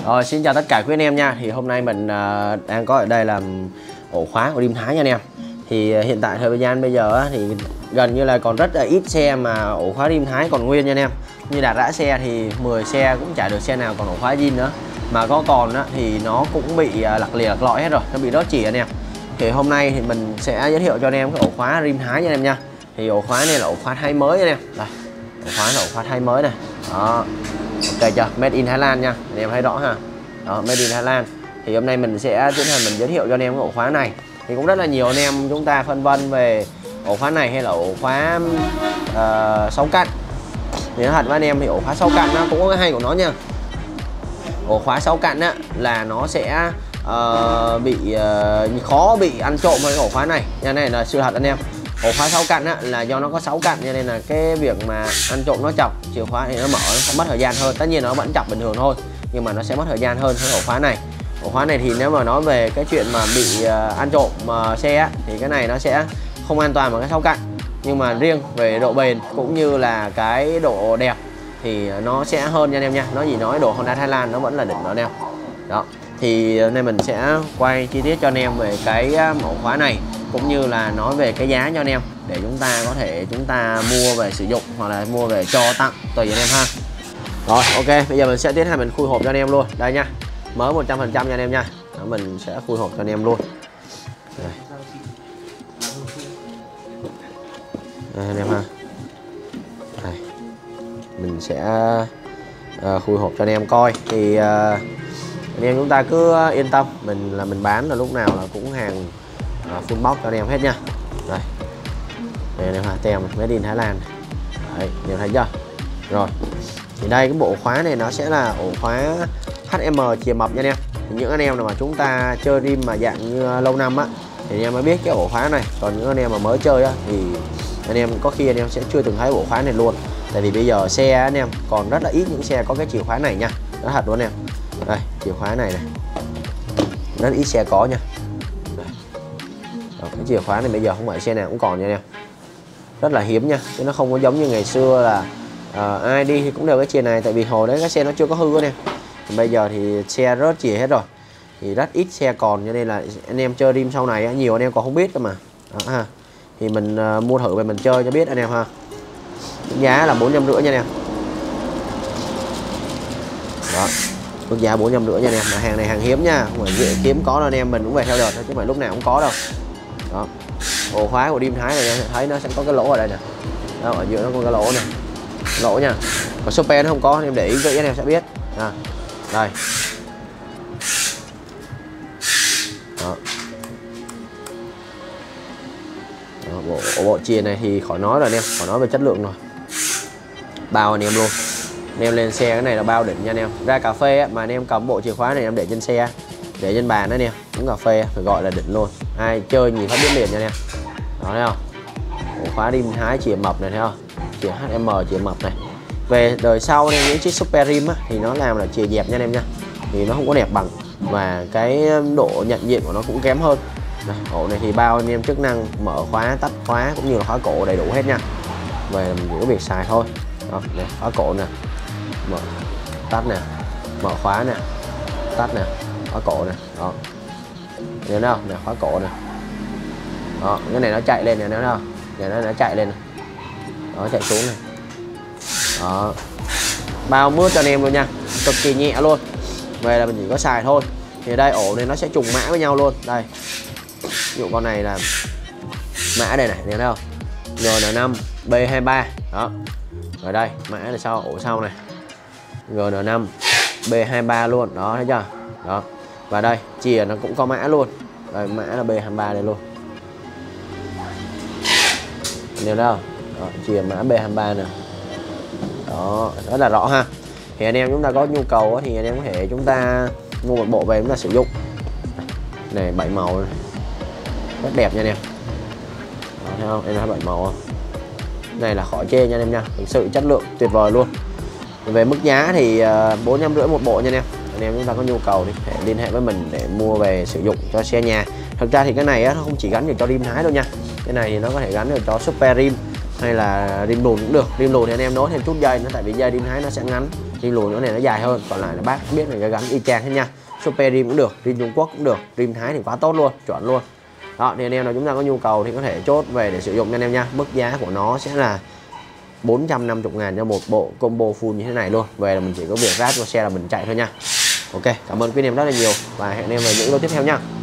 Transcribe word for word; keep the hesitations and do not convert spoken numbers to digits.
Rồi, xin chào tất cả quý anh em nha. Thì hôm nay mình uh, đang có ở đây là ổ khóa của Rim Thái nha anh em. Thì uh, hiện tại thời gian bây giờ uh, thì gần như là còn rất là ít xe mà ổ khóa Rim Thái còn nguyên nha anh em. Như Đạt rã xe thì mười xe cũng chả được xe nào còn ổ khóa zin nữa. Mà có còn uh, thì nó cũng bị uh, lặc lìa lặc lọi hết rồi, nó bị rớt chỉ anh em. Thì hôm nay thì mình sẽ giới thiệu cho anh em cái ổ khóa Rim Thái nha anh em nha. Thì ổ khóa này là ổ khóa thay mới anh em. Đây, ổ khóa là ổ khóa thay mới này. Đó. Ok chưa? Made in Thái Lan nha. Anh em thấy rõ ha. Đó, Made in Thái Lan. Thì hôm nay mình sẽ tiến hành mình giới thiệu cho anh em cái ổ khóa này. Thì cũng rất là nhiều anh em chúng ta phân vân về ổ khóa này hay là ổ khóa uh, sáu cạnh. Thì nói thật với anh em thì ổ khóa sáu cạnh nó cũng có cái hay của nó nha. Ổ khóa sáu cạnh á là nó sẽ uh, bị uh, khó bị ăn trộm với ổ khóa này. Nha, này là sự thật anh em. Ổ khóa sáu cạnh á là do nó có sáu cạnh cho nên là cái việc mà ăn trộm nó chọc chìa khóa thì nó mở nó sẽ mất thời gian hơn. Tất nhiên nó vẫn chọc bình thường thôi nhưng mà nó sẽ mất thời gian hơn với ổ khóa này. Ổ khóa này thì nếu mà nói về cái chuyện mà bị uh, ăn trộm uh, xe á, thì cái này nó sẽ không an toàn bằng cái sáu cạnh. Nhưng mà riêng về độ bền cũng như là cái độ đẹp thì nó sẽ hơn nha anh em nha. Nó gì nói đồ Honda Thái Lan nó vẫn là đỉnh đó anh em. Đó. Thì hôm nay mình sẽ quay chi tiết cho anh em về cái ổ khóa này cũng như là nói về cái giá cho anh em để chúng ta có thể chúng ta mua về sử dụng hoặc là mua về cho tặng tùy anh em ha. Rồi, ok, bây giờ mình sẽ tiến hành mình khui hộp cho anh em luôn. Đây nha. Mới một trăm phần trăm nha anh em nha. Đó, mình sẽ khui hộp cho anh em luôn. Đây. Đây anh em ha. Đây. Mình sẽ uh, khui hộp cho anh em coi thì uh, anh em chúng ta cứ yên tâm, mình là mình bán là lúc nào là cũng hàng uh, full box cho anh em hết nha. Đây. Đây anh em ha, tem Made in Thái Lan. Đấy, anh em thấy chưa? Rồi. Thì đây cái bộ khóa này nó sẽ là ổ khóa hát em chìa mập nha anh em. Thì những anh em nào mà chúng ta chơi rim mà dạng như lâu năm á thì anh em mới biết cái ổ khóa này. Còn những anh em mà mới chơi á thì anh em có khi anh em sẽ chưa từng thấy ổ khóa này luôn. Tại vì bây giờ xe anh em còn rất là ít những xe có cái chìa khóa này nha. Nó thật luôn anh em. Đây, chìa khóa này này. Rất ít xe có nha. Đây. Đó, cái chìa khóa này bây giờ không phải xe nào cũng còn nha anh em. Rất là hiếm nha. Chứ nó không có giống như ngày xưa là uh, ai đi thì cũng đều cái chìa này. Tại vì hồi đấy cái xe nó chưa có hư anh em. Bây giờ thì xe rớt chìa hết rồi. Thì rất ít xe còn cho nên là anh em chơi rim sau này nhiều anh em còn không biết cơ mà. Đó, ha. Thì mình uh, mua thử về mình chơi cho biết anh em ha. Giá là bốn trăm rưỡi nha anh em. Đó. Mức giá bốn trăm rưỡi nha anh em. Mà hàng này hàng hiếm nha, không phải dễ kiếm có đâu anh em, mình cũng về theo đợt thôi chứ không phải lúc nào cũng có đâu. Đó. Ổ khóa của Rim Thái này em thấy nó sẽ có cái lỗ ở đây nè. Đó, ở giữa nó có cái lỗ này. Lỗ nha. Còn Super nó không có, anh em để ý kỹ anh em sẽ biết. À. Đây. Đó. Đó, bộ, bộ chìa này thì khỏi nói rồi anh em, khỏi nói về chất lượng rồi. Bao anh em luôn. Anh em lên xe cái này là bao đỉnh nha anh em. Ra cà phê á, mà anh em cầm bộ chìa khóa này em để trên xe, để trên bàn đó anh em, uống cà phê phải gọi là đỉnh luôn. Ai chơi nhìn phát biết liền nha anh em. Đó thấy không? Ổ khóa Rim Thái chìa mập này thấy không? Chìa hát em chìa mập này. Về đời sau nên những chiếc Super Rim á, thì nó làm là chìa dẹp nha anh em nha. Thì nó không có đẹp bằng và cái độ nhận diện của nó cũng kém hơn. Này, ổ này thì bao anh em chức năng mở khóa, tắt khóa cũng như là khóa cổ đầy đủ hết nha. Về mình chỉ có việc xài thôi. Đó, này, khóa cổ nè, mở tắt nè, mở khóa nè, tắt nè, khóa cổ nè. Đó, nhìn thấy không? Nè, khóa cổ nè. Đó, cái này nó chạy lên nè, thấy không? Này nó nó chạy lên nè. Đó, chạy xuống này. Đó, bao mướt cho anh em luôn nha, cực kỳ nhẹ luôn. Về là mình chỉ có xài thôi. Thì đây ổ này nó sẽ trùng mã với nhau luôn. Đây, ví dụ con này là mã đây này, nhìn thấy không? G N năm B hai ba. Đó. Rồi đây, mã là sau, ổ sau này G N năm B hai ba luôn. Đó, thấy chưa? Đó. Và đây, chìa nó cũng có mã luôn. Đây, mã là B hai ba đây luôn. Nhìn thấy không? Đó, chìa mã B hai ba nè. Đó, rất là rõ ha. Thì anh em chúng ta có nhu cầu thì anh em có thể chúng ta mua một bộ về chúng ta sử dụng. Này bảy màu này. Rất đẹp nha anh em. Đó, thấy không? Em thấy bảy màu không? Này là khỏi chê nha anh em nha. Thực sự chất lượng tuyệt vời luôn. Về mức giá thì bốn trăm rưỡi một bộ nha anh em. Anh em chúng ta có nhu cầu thì thể liên hệ với mình để mua về sử dụng cho xe nhà. Thực ra thì cái này á, nó không chỉ gắn được cho Rim Thái đâu nha. Cái này thì nó có thể gắn được cho Super Rim hay là rim lùn cũng được. Rim lùn thì anh em nối thêm chút dây nữa, tại vì dây rim Thái nó sẽ ngắn, rim lùn nữa này nó dài hơn. Còn lại là bác biết là cái gắn y chang hết nha. Super rim cũng được, rim Trung Quốc cũng được, rim Thái thì quá tốt luôn, chuẩn luôn. Đó thì anh em nào chúng ta có nhu cầu thì có thể chốt về để sử dụng nha anh em nha. Mức giá của nó sẽ là bốn trăm năm mươi ngàn cho một bộ combo full như thế này luôn. Về là mình chỉ có việc ráp cho xe là mình chạy thôi nha. Ok, cảm ơn quý anh em rất là nhiều và hẹn anh em vào những video tiếp theo nha.